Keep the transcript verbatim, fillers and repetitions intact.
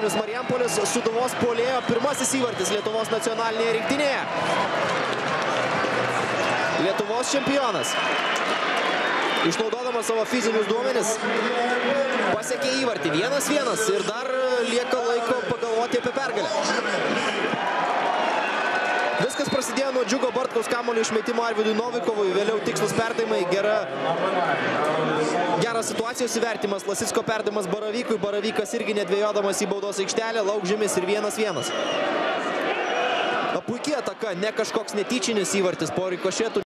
Vilnius Marijampolės Sūduvos puolėjo pirmasis įvartis Lietuvos nacionalinėje rinktinėje. Lietuvos čempionas, išnaudodamas savo fizinius duomenis, pasiekė įvartį vienas vienas ir dar lieka laiko pagalvoti apie pergalę. Viskas prasidėjo nuo Džiugo Bartkaus kamuolio išmetimo Arvydui Novikovui, vėliau tikslus perdavimai, gera, geras situacijos įvertimas, Lasicko perdavimas Baravykui, Baravykas irgi nedvėjodamas į baudos aikštelę, Laukžemis ir vienas vienas. Puikiai ataka, ne kažkoks netyčinis įvartis po rikošėtų.